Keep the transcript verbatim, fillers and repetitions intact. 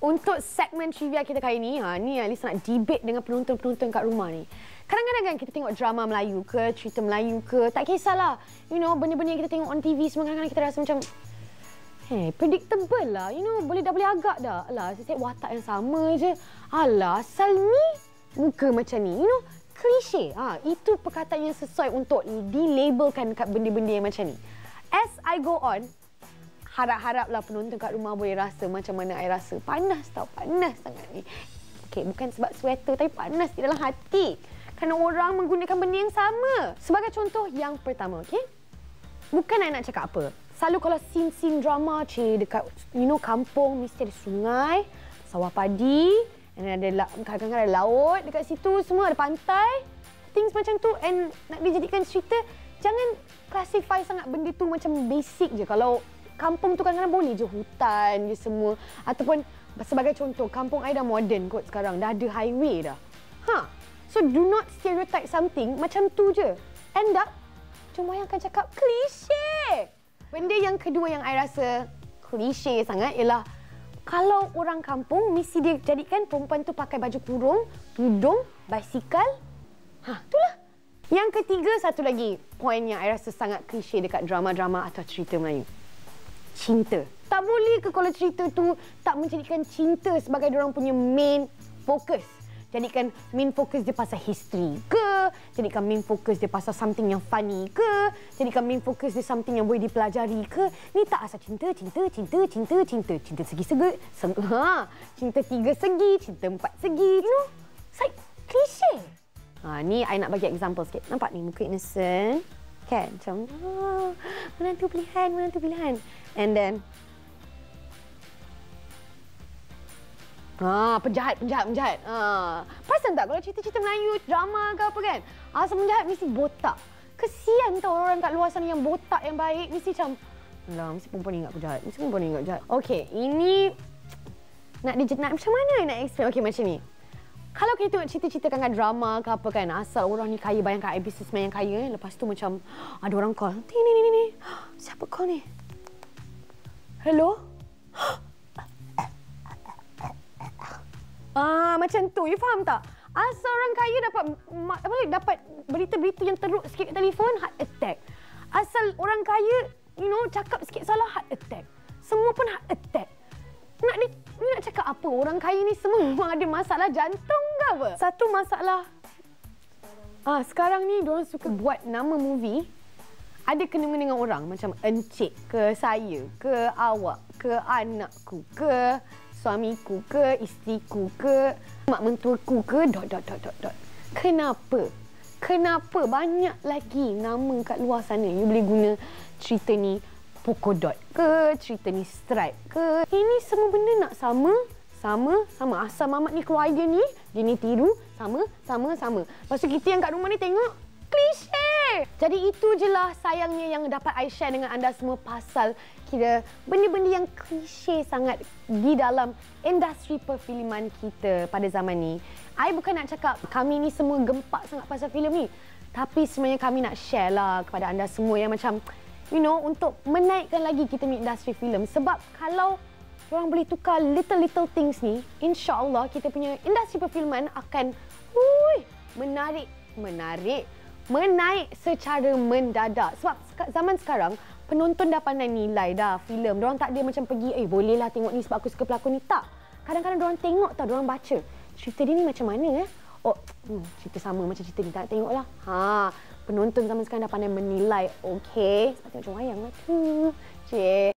Untuk segmen trivia kita kali ni, ha, ni Alisa nak debate dengan penonton-penonton kat rumah ni. Kadang-kadang kan kita tengok drama Melayu ke, cerita Melayu ke, tak kisahlah. You know, benda-benda yang kita tengok on T V semua kadang-kadang kita rasa macam, hey, predictable lah. You know, boleh dah boleh agak dah. Alah, setiap watak yang sama je. Alah, asal ni muka macam ni. You know, klise. Ha, itu perkataan yang sesuai untuk dilabelkan kat benda-benda yang macam ni. As I go on, harap-haraplah penonton kat rumah boleh rasa macam mana I rasa. Panas tau, panas sangat ni. Okey, bukan sebab sweater tapi panas di dalam hati. Kerana orang menggunakan benda yang sama. Sebagai contoh yang pertama, okey? Bukan I nak cakap apa. Selalu kalau scene-scene drama, cik, dekat, you know, kampung, mesti ada sungai, sawah padi, dan ada kadang-kadang ada laut dekat situ, semua ada pantai. Things macam tu, and nak dijadikan cerita, jangan classify sangat benda tu macam basic je. Kalau kampung tu kadang-kadang boleh je hutan je semua. Ataupun sebagai contoh, kampung I dah modern kot sekarang. Dah ada highway dah. Ha. So do not stereotype something macam tu je. End up, cuma yang akan cakap klise. Benda yang kedua yang I rasa klise sangat ialah kalau orang kampung mesti dia jadikan perempuan tu pakai baju kurung, tudung, basikal. Ha, itulah. Yang ketiga, satu lagi poin yang I rasa sangat klise dekat drama-drama atau cerita Melayu. Cinta. Tak boleh ke kalau cerita tu tak menjadikan cinta sebagai diorang punya main fokus? Jadikan main fokus dia pasal history ke? Jadikan main fokus dia pasal something yang funny ke? Jadikan main fokus dia something yang boleh dipelajari ke? Ni tak asal cinta, cinta, cinta, cinta, cinta. Cinta segi-segi, segi, ha, cinta tiga segi, cinta empat segi. You know? It's like klise. Ha, ni I nak bagi example sikit. Nampak ni muka innocent? Kan? Macam, oh, menantu pilihan, menantu pilihan. And then, ah, penjahat, penjahat, penjahat. Ah, perasan tak kalau cerita-cerita Melayu, drama ke apa kan? Asal penjahat mesti botak. Kesian tau orang kat luar sana yang botak yang baik. Mesti macam, alah, mesti perempuan ni ingat penjahat. Mesti perempuan ni ingat penjahat. Okey, ini nak, nak macam mana nak explain? Okey, macam ni. Kalau kita tengok cerita-cerita kan drama ke apa kan, asal orang ni kaya, bayangkan I businessman yang kaya. Lepas tu macam ada orang call. Ni, ni, ni, ni. Siapa call ni? Hello? Ah, macam tu. You faham tak? Asal orang kaya dapat apa dapat berita-berita yang teruk sikit kat telefon, heart attack. Asal orang kaya, you know, cakap sikit salah, heart attack. Semua pun heart attack. Nak ni, ni nak cakap apa? Orang kaya ni semua memang ada masalah jantung ke apa? Satu masalah. Ah, sekarang ni diorang suka buat nama movie ada kena-mengena dengan orang macam encik ke saya, ke awak, ke anakku, ke suamiku, ke isteriku, ke mak mentuaku, ke dot dot dot dot dot. Kenapa? Kenapa banyak lagi nama kat luar sana you boleh guna cerita ni polka dot ke, cerita ni stripe ke. Ini semua benda nak sama, sama, sama. Asal mamat ni keluar idea ni, dia ni tiru, sama, sama, sama. Lepas tu kita yang kat rumah ni tengok, klise. Jadi itu je lah sayangnya yang dapat I share dengan anda semua pasal kira benda-benda yang klise sangat di dalam industri perfilman kita pada zaman ni. I bukan nak cakap kami ni semua gempak sangat pasal filem ni. Tapi sebenarnya kami nak share lah kepada anda semua yang macam, you know, untuk menaikkan lagi kita punya industri filem. Sebab kalau orang boleh tukar little-little things ni, insya-Allah kita punya industri perfilman akan hui, menarik, menarik, menaik secara mendadak. Sebab zaman sekarang, penonton dah pandai nilai dah filem. Diorang tak ada macam pergi, eh bolehlah tengok ni sebab aku suka pelakon ni. Tak. Kadang-kadang diorang tengok tau, diorang baca. Cerita dia ni macam mana eh? Oh, hmm, cerita sama macam cerita ni. Tak tengoklah. Ha, penonton zaman sekarang dah pandai menilai. Okey, sebab tengok macam wayang lah tu. Cik.